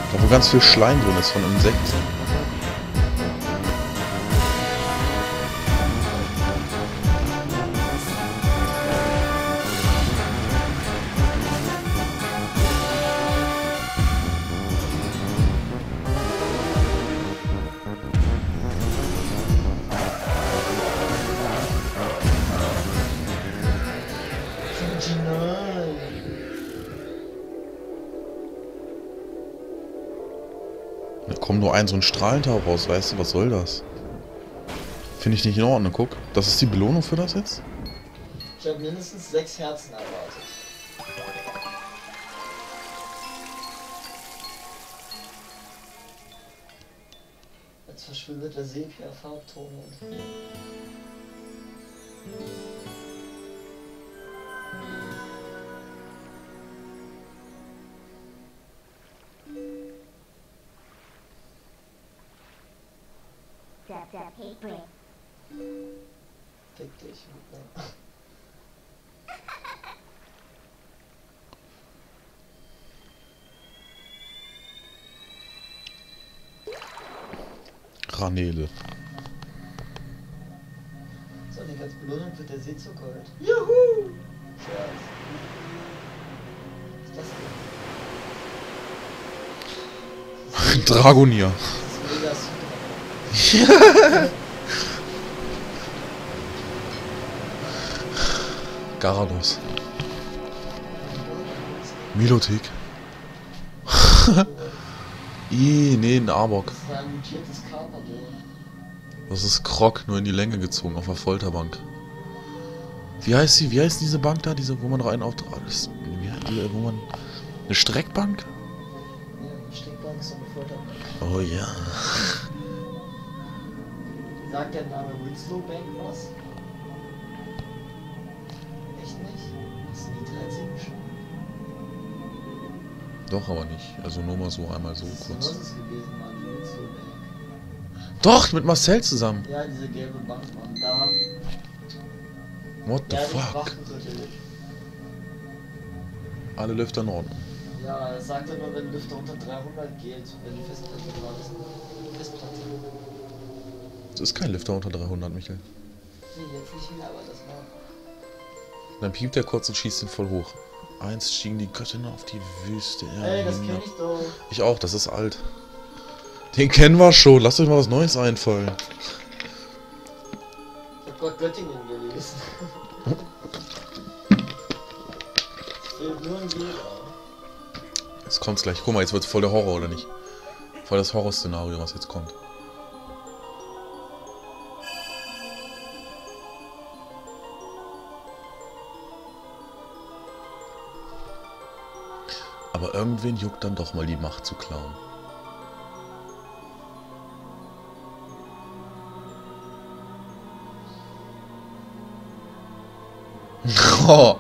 Da wo ganz viel Schleim drin ist von Insekten. Da kommt nur so ein Strahlentau raus, weißt du, was soll das? Finde ich nicht in Ordnung, guck. Das ist die Belohnung für das jetzt? Ich habe mindestens 6 Herzen erwartet. Jetzt verschwindet der Sepia-Farbton und... Fick dich. Ja. Ranele. So, die als Belohnung wird der Seezuckergold. Juhu! Scherz. Was ist das denn? Dragonier. Das ist mega super. Garados. Milothek. Nee, ein Arbok. Das ist ein mutiertes Carpador. Das ist Krog, nur in die Länge gezogen, auf der Folterbank. Wie heißt sie? Wie heißt diese Bank da? Diese, wo man rein auf... Wo man... Eine Streckbank? Ja, eine Stickbank ist so eine Folterbank. Oh ja. Sagt der Name Winslow Bank was? Echt nicht? Hast du nie 13 schon? Doch, aber nicht. Also nur mal so, einmal so Was kurz. ist es gewesen, Mann? Die Winslow Bank. Doch, mit Marcel zusammen. Ja, diese gelbe Bank, Mann. Da haben... What the Ja, die fuck? Wachtengürtel. Alle Lüfter in Ordnung. Ja, das sagt er nur, wenn Lüfter unter 300 geht, wenn die Festplatte gerade ist. Festplatte. Es ist kein Lüfter unter 300, Michael. Nee, jetzt nicht mehr, aber das war... Dann piept er kurz und schießt ihn voll hoch. Einst stiegen die Göttinnen auf die Wüste. Ey, das kenn ich doch. Ich auch, das ist alt. Den kennen wir schon. Lasst euch mal was Neues einfallen. Ich hab Gott Göttingen gelesen. Es fehlt nur ein Jeder. Jetzt kommt's gleich. Guck mal, jetzt wird's voll der Horror, oder nicht? Voll das Horrorszenario, was jetzt kommt. Aber irgendwen juckt dann doch mal die Macht zu klauen. Oh.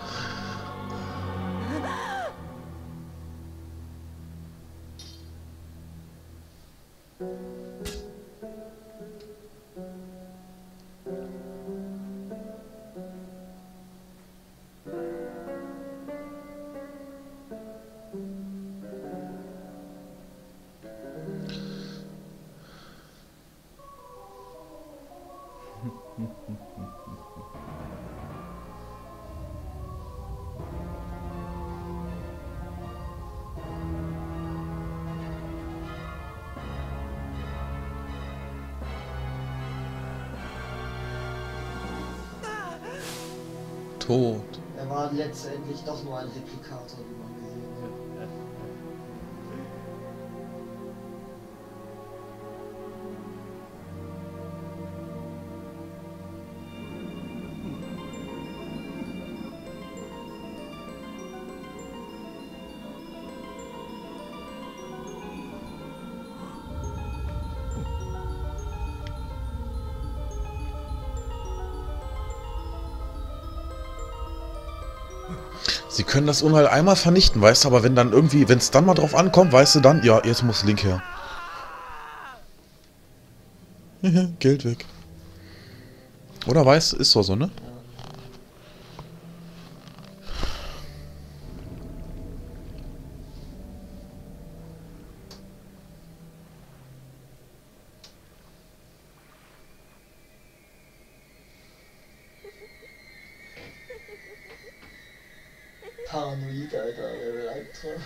Tot. Er war letztendlich doch nur ein Replikator, wie man gesehen hat. Sie können das Unheil einmal vernichten, weißt du, aber wenn dann irgendwie, wenn es dann mal drauf ankommt, weißt du dann, ja, jetzt muss Link her. Geld weg. Oder weißt du, ist doch so, ne? Paranoid, Alter. Wer will Albträume?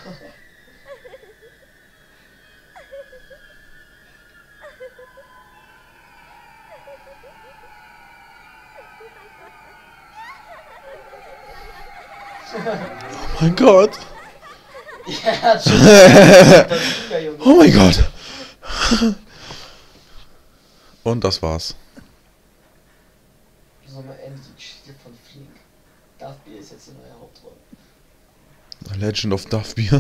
Oh mein Gott. Ja, schon. Oh mein Gott. Und das war's. Sollen wir endlich die Geschichte von Flink. Darth Beer ist jetzt die neue Hauptrolle. Legend of Duff Beer.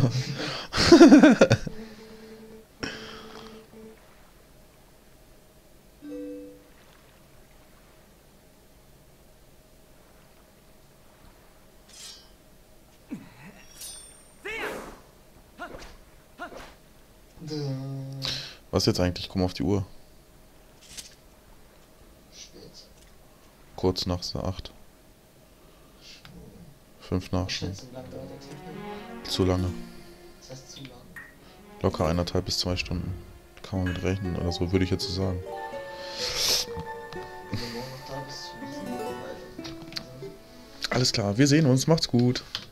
Was jetzt eigentlich? Komm auf die Uhr. Spät. Kurz nach 8. 5 nach Was schon. schätzt du, wie lange dauert der Tipp? Zu lange. Das heißt zu lang. Locker 1,5 bis 2 Stunden. Kann man mit rechnen oder so, würde ich jetzt so sagen. Wenn du morgen noch da bist, müssen wir weiter. Alles klar, wir sehen uns. Macht's gut.